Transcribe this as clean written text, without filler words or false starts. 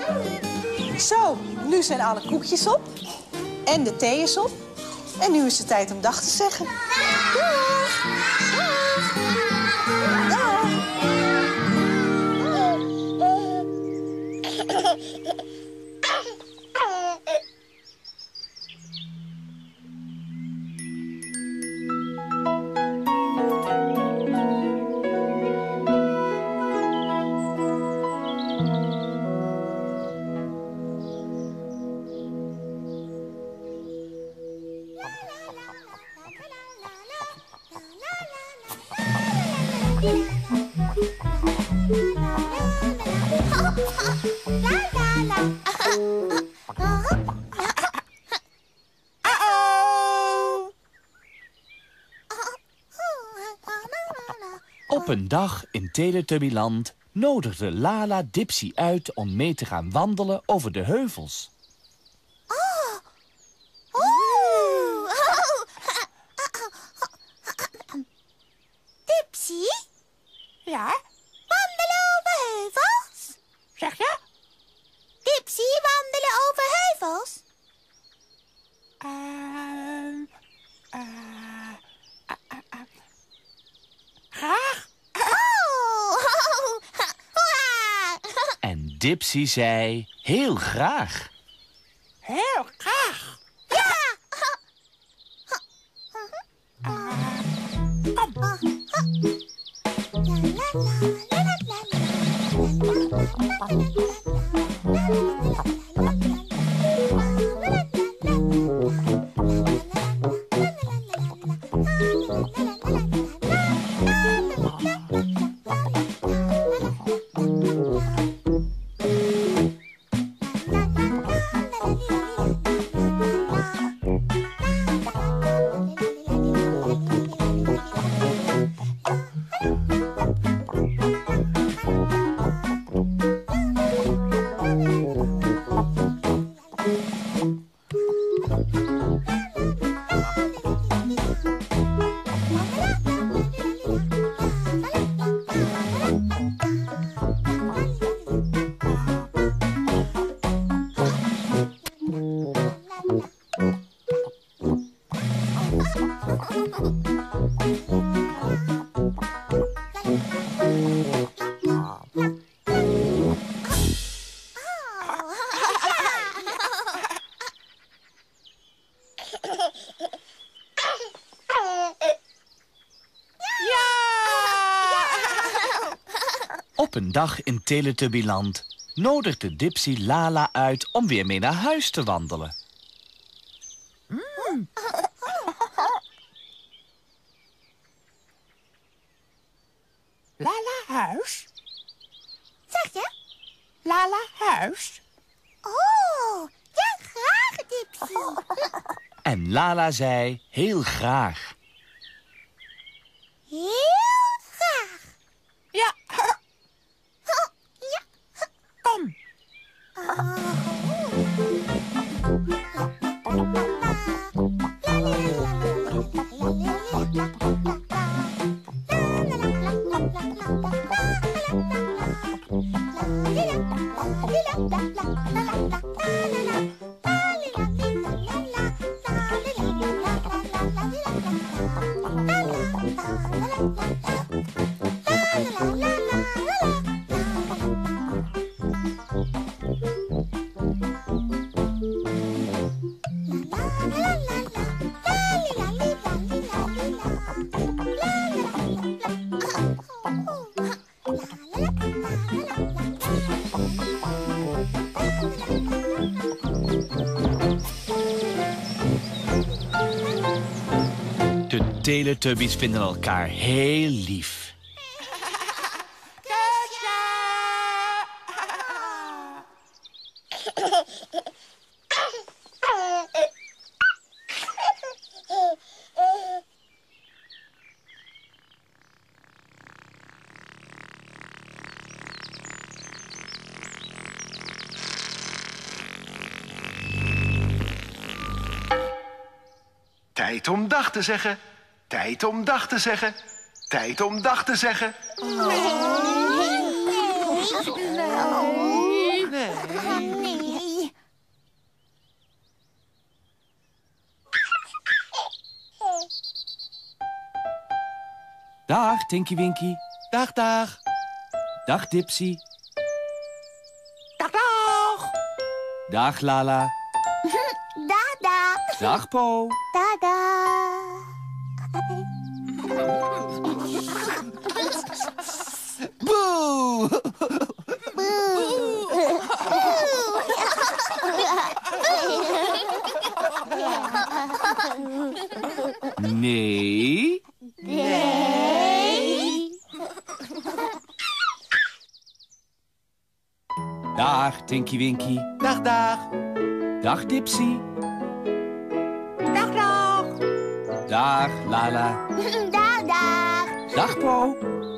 Zo, nu zijn alle koekjes op. En de thee is op. En nu is het tijd om dag te zeggen. Dag! Dag! Op een dag in Teletubbyland nodigde Lala Dipsy uit om mee te gaan wandelen over de heuvels. Dipsy? Ja? Wandelen over heuvels? Zeg je? Dipsy, wandelen over heuvels? Graag. En Dipsy zei heel graag. Heel graag. Op een dag in Teletubbyland nodigde Dipsy Lala uit om weer mee naar huis te wandelen. Lala huis? Zeg je? Lala huis? Oh, ja, graag, Dipsy. En Lala zei heel graag. Heel graag. Ja. Ja. Kom. De Teletubbies vinden elkaar heel lief. Tijd om dag te zeggen. Tijd om dag te zeggen. Tijd om dag te zeggen. Nee. Dag, Tinky Winky. Dag, dag. Dag, Dipsy. Dag, dag. Dag, Lala. Dag, dag. Dag, Po. Dag, dag. Boe! Nee. Nee. Dag, Tinky Winky. Dag, dag. Dag, Dipsy. Dag, dag. Dag, Lala. Dag, dag. Dag, Po.